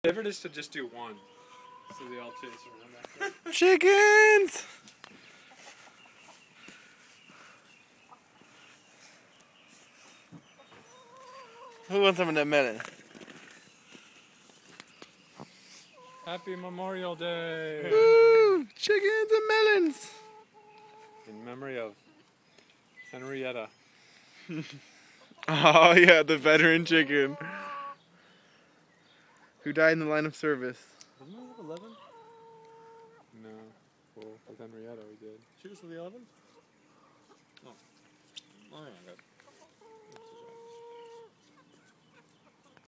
favorite is to just do one, so they all chase around after. Chickens! Who wants some of that melon? Happy Memorial Day! Woo! Chickens and melons! In memory of Henrietta. Oh yeah, the veteran chicken. Who died in the line of service. Wasn't that 11? No. Well, with Henrietta we did. She was for the 11? Oh. Oh, yeah, good.